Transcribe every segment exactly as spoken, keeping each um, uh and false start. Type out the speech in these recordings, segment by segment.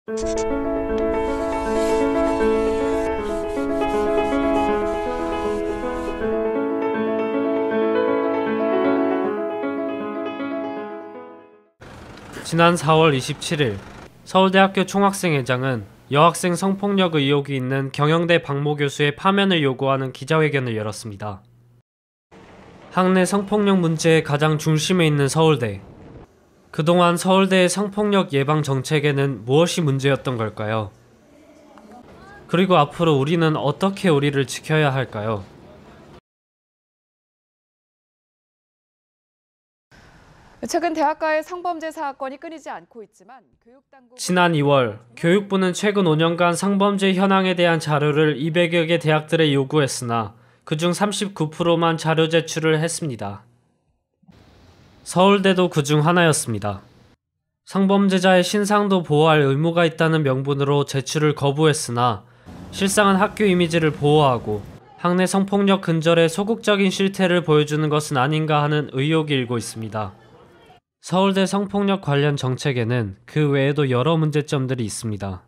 지난 사월 이십칠일 서울대학교 총학생회장은 여학생 성폭력 의혹이 있는 경영대 박모 교수의 파면을 요구하는 기자회견을 열었습니다. 학내 성폭력 문제의 가장 중심에 있는 서울대. 그동안 서울대의 성폭력 예방 정책에는 무엇이 문제였던 걸까요? 그리고 앞으로 우리는 어떻게 우리를 지켜야 할까요? 최근 대학가의 성범죄 사건이 끊이지 않고 있지만 교육당국... 지난 이월 교육부는 최근 오 년간 성범죄 현황에 대한 자료를 이백여 개 대학들에 요구했으나 그중 삼십구 퍼센트만 자료 제출을 했습니다. 서울대도 그중 하나였습니다. 성범죄자의 신상도 보호할 의무가 있다는 명분으로 제출을 거부했으나 실상은 학교 이미지를 보호하고 학내 성폭력 근절에 소극적인 실태를 보여주는 것은 아닌가 하는 의혹이 일고 있습니다. 서울대 성폭력 관련 정책에는 그 외에도 여러 문제점들이 있습니다.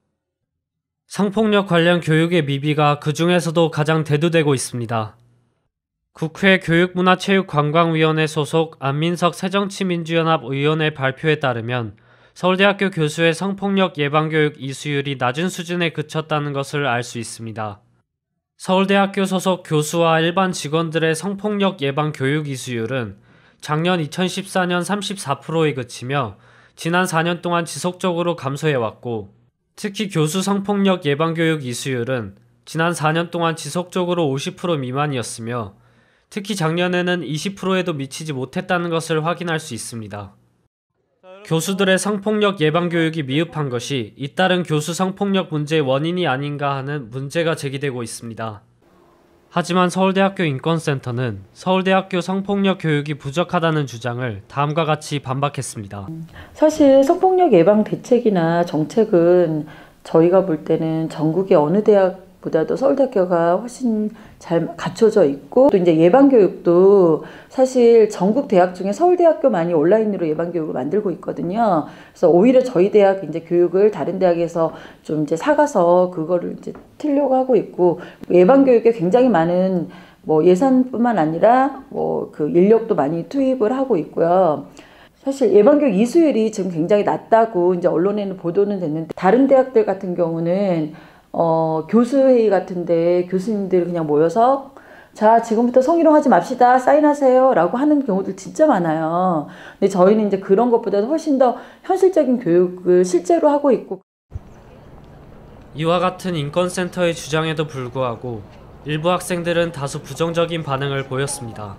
성폭력 관련 교육의 미비가 그 중에서도 가장 대두되고 있습니다. 국회 교육문화체육관광위원회 소속 안민석 새정치민주연합 의원의 발표에 따르면 서울대학교 교수의 성폭력 예방교육 이수율이 낮은 수준에 그쳤다는 것을 알 수 있습니다. 서울대학교 소속 교수와 일반 직원들의 성폭력 예방 교육 이수율은 작년 이천십사 년 삼십사 퍼센트에 그치며 지난 사 년 동안 지속적으로 감소해왔고, 특히 교수 성폭력 예방교육 이수율은 지난 사 년 동안 지속적으로 오십 퍼센트 미만이었으며 특히 작년에는 이십 퍼센트에도 미치지 못했다는 것을 확인할 수 있습니다. 교수들의 성폭력 예방교육이 미흡한 것이 잇따른 교수 성폭력 문제의 원인이 아닌가 하는 문제가 제기되고 있습니다. 하지만 서울대학교 인권센터는 서울대학교 성폭력 교육이 부족하다는 주장을 다음과 같이 반박했습니다. 사실 성폭력 예방 대책이나 정책은 저희가 볼 때는 전국의 어느 대학보다도 서울대학교가 훨씬 잘 갖춰져 있고, 또 이제 예방교육도 사실 전국 대학 중에 서울대학교만이 온라인으로 예방교육을 만들고 있거든요. 그래서 오히려 저희 대학 이제 교육을 다른 대학에서 좀 이제 사가서 그거를 이제 틀려고 하고 있고, 예방교육에 굉장히 많은 뭐 예산뿐만 아니라 뭐 그 인력도 많이 투입을 하고 있고요. 사실 예방교육 이수율이 지금 굉장히 낮다고 이제 언론에는 보도는 됐는데, 다른 대학들 같은 경우는 어, 교수회의 같은데 교수님들 그냥 모여서 자, 지금부터 성희롱 하지 맙시다, 사인하세요 라고 하는 경우들 진짜 많아요. 근데 저희는 이제 그런 것보다도 훨씬 더 현실적인 교육을 실제로 하고 있고. 이와 같은 인권센터의 주장에도 불구하고 일부 학생들은 다소 부정적인 반응을 보였습니다.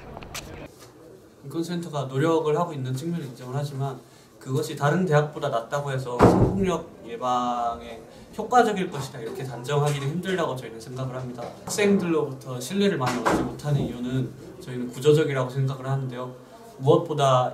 인권센터가 노력을 하고 있는 측면을 인정을 하지만 그것이 다른 대학보다 낮다고 해서 성폭력 예방에 효과적일 것이다 이렇게 단정하기는 힘들다고 저희는 생각을 합니다. 학생들로부터 신뢰를 많이 얻지 못하는 이유는 저희는 구조적이라고 생각을 하는데요. 무엇보다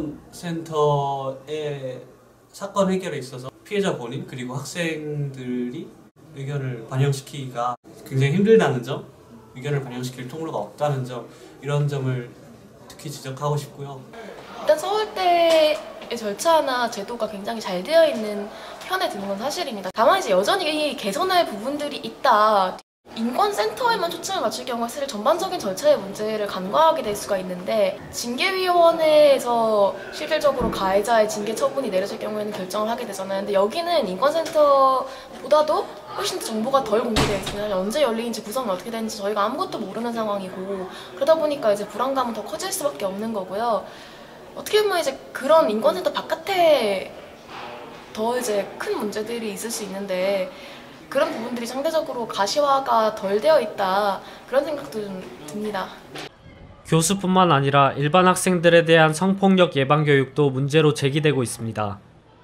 인권센터의 사건 해결에 있어서 피해자 본인 그리고 학생들이 의견을 반영시키기가 굉장히 힘들다는 점, 의견을 반영시킬 통로가 없다는 점, 이런 점을 특히 지적하고 싶고요. 일단 서울대의 절차나 제도가 굉장히 잘 되어 있는 편에 드는 건 사실입니다. 다만 이제 여전히 개선할 부분들이 있다. 인권센터에만 초점을 맞출 경우에 사실 전반적인 절차의 문제를 간과하게 될 수가 있는데, 징계위원회에서 실질적으로 가해자의 징계 처분이 내려질 경우에는 결정을 하게 되잖아요. 근데 여기는 인권센터보다도 훨씬 더 정보가 덜 공개되어 있습니다. 언제 열리는지 구성이 어떻게 되는지 저희가 아무것도 모르는 상황이고, 그러다 보니까 이제 불안감은 더 커질 수밖에 없는 거고요. 어떻게 보면 이제 그런 인권센터 바깥에 더 이제 큰 문제들이 있을 수 있는데, 그런 부분들이 상대적으로 가시화가 덜 되어 있다, 그런 생각도 좀 듭니다. 교수뿐만 아니라 일반 학생들에 대한 성폭력 예방 교육도 문제로 제기되고 있습니다.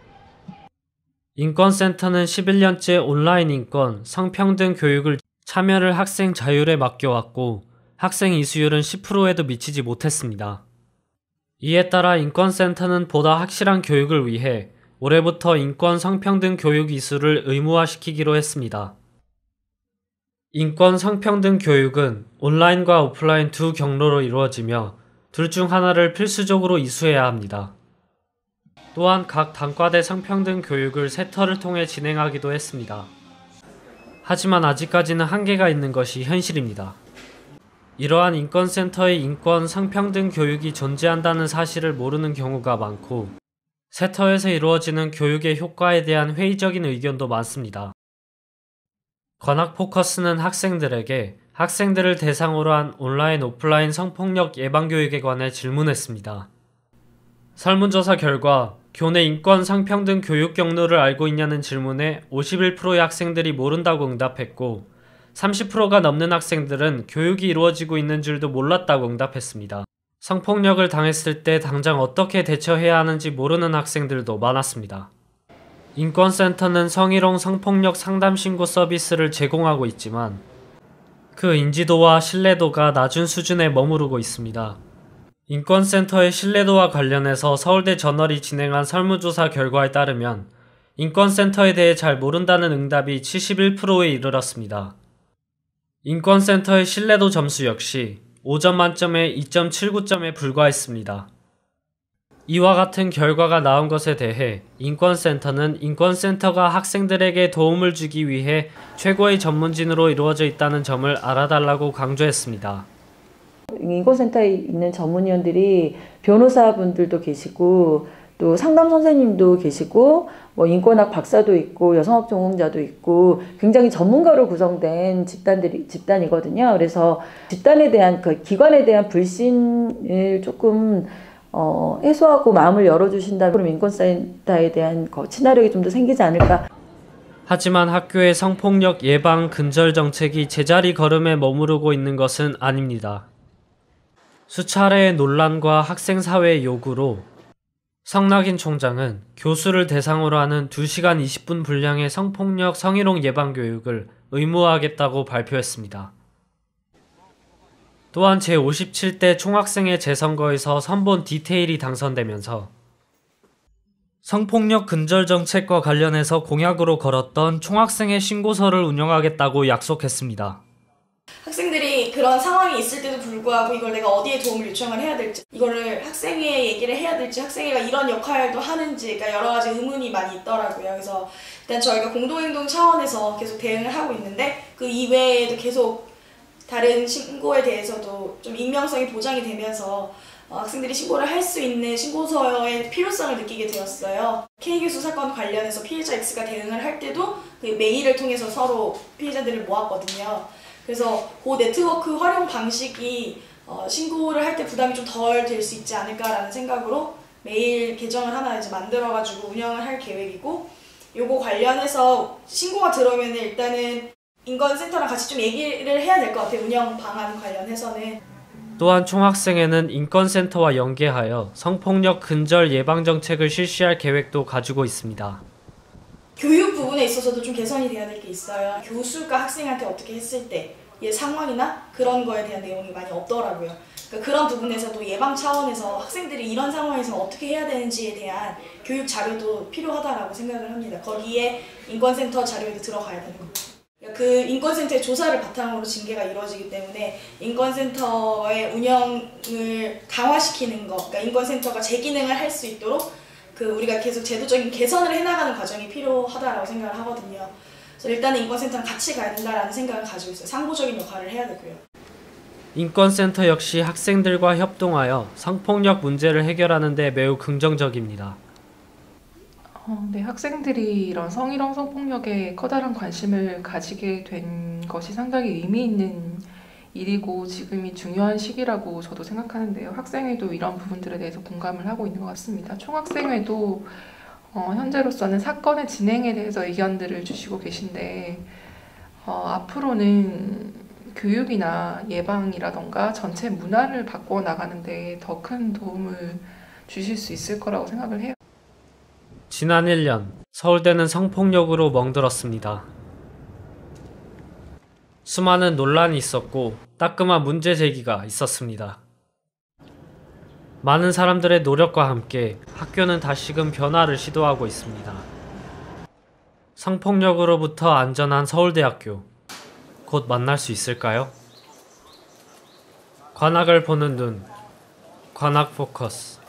인권센터는 십일 년째 온라인 인권, 성평등 교육을 참여를 학생 자율에 맡겨왔고 학생 이수율은 십 퍼센트에도 미치지 못했습니다. 이에 따라 인권센터는 보다 확실한 교육을 위해 올해부터 인권 성평등 교육 이수를 의무화시키기로 했습니다. 인권 성평등 교육은 온라인과 오프라인 두 경로로 이루어지며 둘 중 하나를 필수적으로 이수해야 합니다. 또한 각 단과대 성평등 교육을 세터를 통해 진행하기도 했습니다. 하지만 아직까지는 한계가 있는 것이 현실입니다. 이러한 인권센터의 인권 성평등 교육이 존재한다는 사실을 모르는 경우가 많고 세터에서 이루어지는 교육의 효과에 대한 회의적인 의견도 많습니다. 관악 포커스는 학생들에게 학생들을 대상으로 한 온라인 오프라인 성폭력 예방교육에 관해 질문했습니다. 설문조사 결과 교내 인권 성평등 교육 경로를 알고 있냐는 질문에 오십일 퍼센트의 학생들이 모른다고 응답했고 삼십 퍼센트가 넘는 학생들은 교육이 이루어지고 있는 줄도 몰랐다고 응답했습니다. 성폭력을 당했을 때 당장 어떻게 대처해야 하는지 모르는 학생들도 많았습니다. 인권센터는 성희롱 성폭력 상담 신고 서비스를 제공하고 있지만 그 인지도와 신뢰도가 낮은 수준에 머무르고 있습니다. 인권센터의 신뢰도와 관련해서 서울대 저널이 진행한 설문조사 결과에 따르면 인권센터에 대해 잘 모른다는 응답이 칠십일 퍼센트에 이르렀습니다. 인권센터의 신뢰도 점수 역시 오 점 만점에 이 점 칠구 점에 불과했습니다. 이와 같은 결과가 나온 것에 대해 인권센터는 인권센터가 학생들에게 도움을 주기 위해 최고의 전문진으로 이루어져 있다는 점을 알아달라고 강조했습니다. 인권센터에 있는 전문위원들이 변호사분들도 계시고 또 상담 선생님도 계시고 뭐 인권학 박사도 있고 여성학 전공자도 있고 굉장히 전문가로 구성된 집단들이 집단이거든요. 그래서 집단에 대한 그 기관에 대한 불신을 조금 어, 해소하고 마음을 열어주신다면 그럼 인권센터에 대한 친화력이 좀 더 생기지 않을까. 하지만 학교의 성폭력 예방 근절 정책이 제자리 걸음에 머무르고 있는 것은 아닙니다. 수차례의 논란과 학생사회의 요구로 성낙인 총장은 교수를 대상으로 하는 두 시간 이십 분 분량의 성폭력 성희롱 예방 교육을 의무화하겠다고 발표했습니다. 또한 제오십칠 대 총학생회 재선거에서 선본 디테일이 당선되면서 성폭력 근절 정책과 관련해서 공약으로 걸었던 총학생회 신고서를 운영하겠다고 약속했습니다. 학생들이 그런 상황이 있을 때도 불구하고 이걸 내가 어디에 도움을 요청을 해야 될지, 이거를 학생회에 얘기를 해야 될지, 학생회가 이런 역할도 하는지, 그러니까 여러 가지 의문이 많이 있더라고요. 그래서 일단 저희가 공동행동 차원에서 계속 대응을 하고 있는데 그 이외에도 계속 다른 신고에 대해서도 좀 익명성이 보장이 되면서 어, 학생들이 신고를 할 수 있는 신고서의 필요성을 느끼게 되었어요. K교수 사건 관련해서 피해자 X가 대응을 할 때도 그 메일을 통해서 서로 피해자들을 모았거든요. 그래서 그 네트워크 활용 방식이 어, 신고를 할 때 부담이 좀 덜 될 수 있지 않을까라는 생각으로 메일 계정을 하나 이제 만들어가지고 운영을 할 계획이고, 요거 관련해서 신고가 들어오면 일단은 인권센터랑 같이 좀 얘기를 해야 될 것 같아요. 운영 방안 관련해서는. 또한 총학생회는 인권센터와 연계하여 성폭력 근절 예방 정책을 실시할 계획도 가지고 있습니다. 교육 부분에 있어서도 좀 개선이 돼야 될 게 있어요. 교수가 학생한테 어떻게 했을 때의 상황이나 그런 거에 대한 내용이 많이 없더라고요. 그러니까 그런 부분에서도 예방 차원에서 학생들이 이런 상황에서 어떻게 해야 되는지에 대한 교육 자료도 필요하다라고 생각을 합니다. 거기에 인권센터 자료에도 들어가야 되는 거죠. 그 인권센터의 조사를 바탕으로 징계가 이루어지기 때문에 인권센터의 운영을 강화시키는 것, 그러니까 인권센터가 제 기능을 할 수 있도록 그 우리가 계속 제도적인 개선을 해나가는 과정이 필요하다라고 생각을 하거든요. 그래서 일단은 인권센터랑 같이 가야 된다라는 생각을 가지고 있어요. 상부적인 역할을 해야 되고요. 인권센터 역시 학생들과 협동하여 성폭력 문제를 해결하는 데 매우 긍정적입니다. 어, 네, 학생들이 이런 성희롱 성폭력에 커다란 관심을 가지게 된 것이 상당히 의미 있는 일이고 지금이 중요한 시기라고 저도 생각하는데요. 학생회도 이런 부분들에 대해서 공감을 하고 있는 것 같습니다. 총학생회도 어, 현재로서는 사건의 진행에 대해서 의견들을 주시고 계신데 어, 앞으로는 교육이나 예방이라던가 전체 문화를 바꿔 나가는 데 더 큰 도움을 주실 수 있을 거라고 생각을 해요. 지난 일 년 서울대는 성폭력으로 멍들었습니다. 수많은 논란이 있었고 따끔한 문제 제기가 있었습니다. 많은 사람들의 노력과 함께 학교는 다시금 변화를 시도하고 있습니다. 성폭력으로부터 안전한 서울대학교, 곧 만날 수 있을까요? 관악을 보는 눈, 관악 포커스.